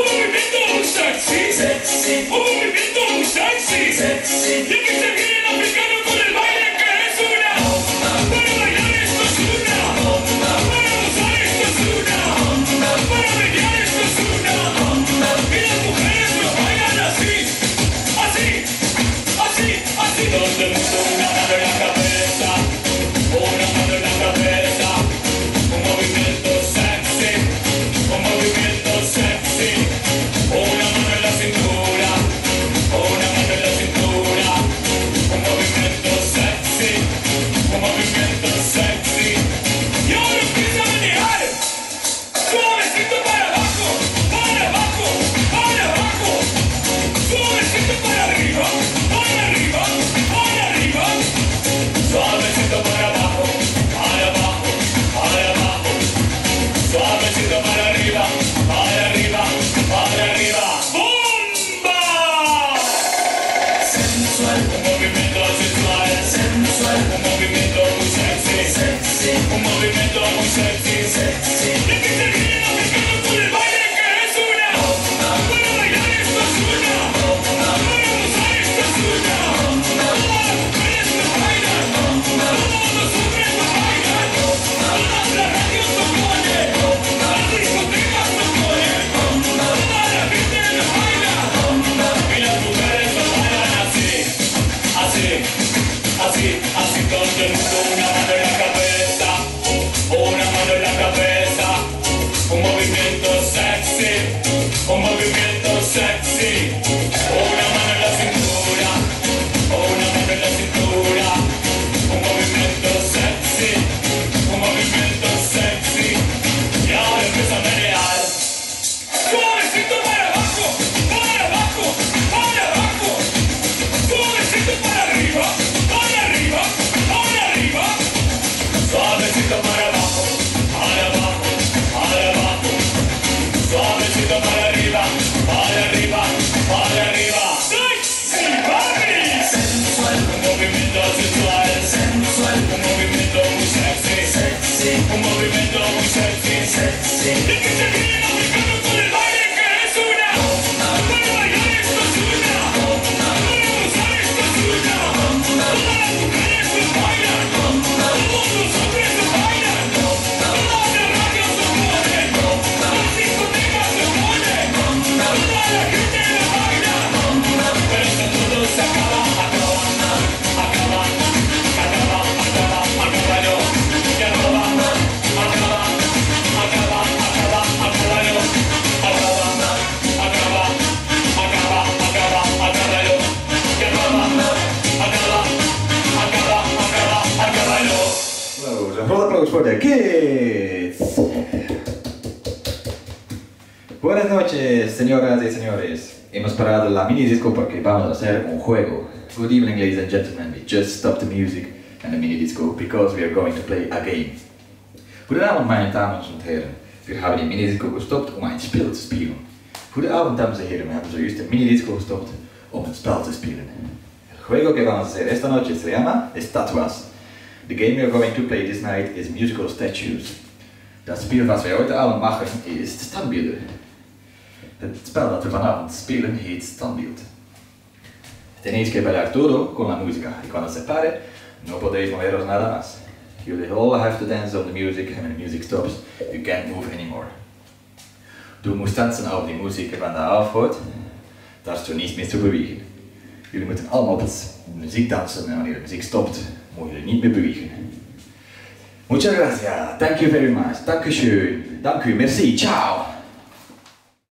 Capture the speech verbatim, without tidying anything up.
movimiento muy sexy, sexy, un movimiento muy sexy, sexy. Y aquí se viene el africano con el baile que es una. Para bailar esto es una. Para gozar esto es una. Para bailar esto es una. Y las mujeres lo bailan así, así, así, así. Donde mundo una mano en la cabeza, una mano en la cabeza, un movimiento sexy, un movimiento sexy, una mano en la cintura, una mano en la cintura, un movimiento sexy, un movimiento sexy. Y ahora empieza a manejar, suavecito para abajo, para abajo, para abajo, suavecito para arriba, para arriba, para arriba, suavecito para abajo, para abajo, para abajo, suavecito para arriba, para arriba, para arriba. ¡Bomba! Sensual, un movimiento sensual, sensual, un movimiento muy sexy, sexy, un movimiento muy sexy, sexy. Y aquí se viene el africano con el baile que es una. Para bailar esto es una. Para gozar esto es una. Todas las mujeres lo bailan, todos los hombres lo bailan, todas las radios lo ponen, las discotecas lo ponen, toda la gente lo baila, y las mujeres lo bailan así, así, así, así. Todo el mundo una mano en la cabeza, una mano en la cabeza, un movimiento sexy, un movimiento sexy, una mano en la cintura, una mano en la cintura, un movimiento sexy, un movimiento sexy. Y ahora empieza a menear, suavecito para abajo, para abajo, para abajo, suavecito para arriba, para arriba, para arriba, suavecito para abajo, para abajo, para abajo, suavecito para arriba, para arriba, para arriba. Sexy baby, sensual, un movimiento sensual, sensual, un movimiento muy sexy, sexy, un movimiento muy sexy, sexy. Y que se viene el africano con el baile que es una. Para bailar esto es una. Para gozar esto es una. Todas las mujeres lo bailan, todos los hombres lo bailan, todas las radios lo ponen, las discotecas lo ponen, toda la gente lo baila. Pero esto todo se acaba, acaba, acaba, acaba, acaba, acaba, no. Y acaba, acaba, acaba, acaba, acaba, no. Acaba, acaba, acaba, acaba, acaba, no. Y acaba, acaba, acaba, acaba, acaba, no. Applaus, een groot applaus voor de kids. Buenas noches, señoras y señores. Hemos parado la mini disco porque vamos a hacer un juego. Good evening, ladies and gentlemen. We just stopped the music and the mini disco because we are going to play a game. Goedenavond, meine Damen und Herren. Wir haben die mini disco gestopt om een spel te spelen. Goedenavond, dames en heren. We hebben zojuist de mini disco gestopt om een spel te spelen. El juego que vamos a hacer esta noche se llama Estatuas. The game we are going to play this night is musical statues. Dat spel wat wij heute avond maken is standbeelden. Het spel dat we vanavond spelen heet standbeeld. Tenéis que bailar todo con la música y cuando se pare no podéis moveros nada más. You all have to dance on the music and when the music stops you can't move anymore. Du musst tanzen auf die Musik wanneer er aufhört, darfst du nicht mehr zu bewegen. Jullie moeten allemaal op de muziek dansen en wanneer de muziek stopt, moet je niet meer bewegen. Muchas gracias, thank you very much, dank u schön, dank u, merci, ciao!